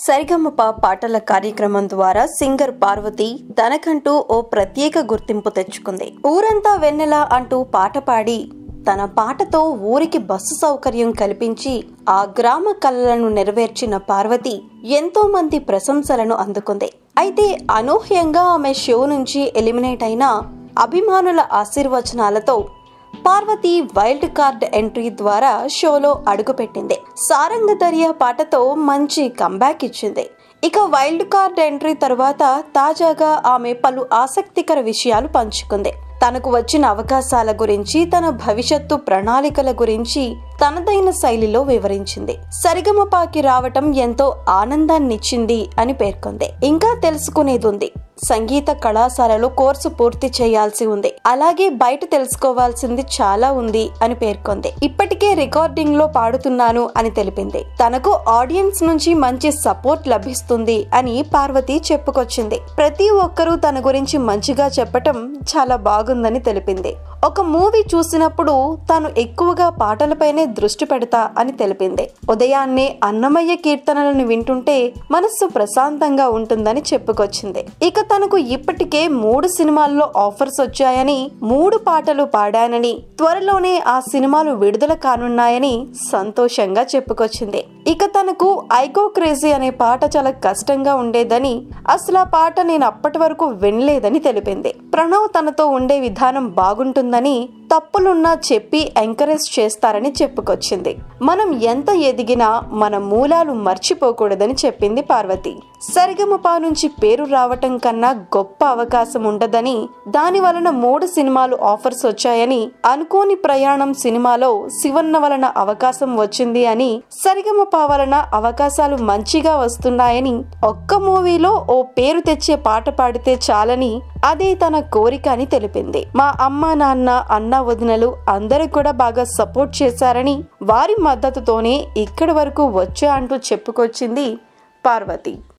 సరిగమప పాటల కార్యక్రమం ద్వారా సింగర్ పార్వతి తనకంటూ ఓ ప్రత్యేక గుర్తింపు తెచ్చుకుంది. ఊరంతా వెన్నెల అంటూ పాట పాడి తన పాటతో ఊరికి బస్సు సౌకర్యం కల్పించి ఆ గ్రామ కలలను నెరవేర్చిన పార్వతి ఎంతో మంది ప్రశంసలను అందుకుంది. అయితే అనూహ్యంగా ఆమె షో నుంచి ఎలిమినేట్ అయిన అభిమానుల ఆశీర్వచనాలతో పార్వతి వైల్డ్ కార్డ్ ఎంట్రీ ద్వారా షోలో అడుగుపెట్టింది. సారంగ దర్యా పాటతో మంచి కంబ్యాక్ ఇచ్చింది. ఇక వైల్డ్ కార్డ్ ఎంట్రీ తర్వాత తాజాగా ఆమె పలు ఆసక్తికర విషయాలు పంచుకుంది. తనకు వచ్చిన అవకాశాల గురించి, తన భవిష్యత్తు ప్రణాళికల గురించి తనదైన శైలిలో వివరించింది. సరిగమపాకి రావటం ఎంతో ఆనందాన్నిచ్చింది అని పేర్కొంది. ఇంకా తెలుసుకునేదుంది. సంగీత కళాశాలలో కోర్సు పూర్తి చేయాల్సి ఉంది. అలాగే బయట తెలుసుకోవాల్సింది చాలా ఉంది అని పేర్కొంది. ఇప్పటికే రికార్డింగ్ లో పాడుతున్నాను అని తెలిపింది. తనకు ఆడియన్స్ నుంచి మంచి సపోర్ట్ లభిస్తుంది అని పార్వతి చెప్పుకొచ్చింది. ప్రతి ఒక్కరూ తన గురించి మంచిగా చెప్పటం చాలా బాగుందని తెలిపింది. ఒక మూవీ చూసినప్పుడు తాను ఎక్కువగా పాటలపైనే దృష్టి పెడతా అని తెలిపింది. ఉదయాన్నే అన్నమయ్య కీర్తనలను వింటుంటే మనస్సు ప్రశాంతంగా ఉంటుందని చెప్పుకొచ్చింది. ఇక తనకు ఇప్పటికే 3 సినిమాల్లో ఆఫర్స్ వచ్చాయని, 3 పాటలు పాడానని, త్వరలోనే ఆ సినిమాలు విడుదల కానున్నాయని సంతోషంగా చెప్పుకొచ్చింది. ఇక తనకు ఐగో క్రేజీ అనే పాట చాలా కష్టంగా ఉండేదని, అసలు ఆ పాట నేను అప్పటి వరకు వినలేదని తెలిపింది. ప్రణవ్ తనతో ఉండే విధానం బాగుంటుందని, తప్పులున్నా చెప్పి ఎంకరేజ్ చేస్తారని చెప్పుకొచ్చింది. మనం ఎంత ఎదిగినా మన మూలాలు మర్చిపోకూడదని చెప్పింది పార్వతి. సరిగమప నుంచి పేరు రావటం కన్నా గొప్ప అవకాశం ఉండదని, దాని వలన 3 సినిమాలు ఆఫర్స్ వచ్చాయని, అనుకోని ప్రయాణం సినిమాలో శివన్న వలన అవకాశం వచ్చింది అని, సరిగమప వలన అవకాశాలు మంచిగా వస్తున్నాయని, ఒక్క మూవీలో ఓ పేరు తెచ్చే పాట పాడితే చాలని అదే తన కోరిక అని తెలిపింది. మా అమ్మ, నాన్న, అన్న, వదినలు అందరూ కూడా బాగా సపోర్ట్ చేశారని, వారి మద్దతుతోనే ఇక్కడి వరకు వచ్చా అంటూ చెప్పుకొచ్చింది పార్వతి.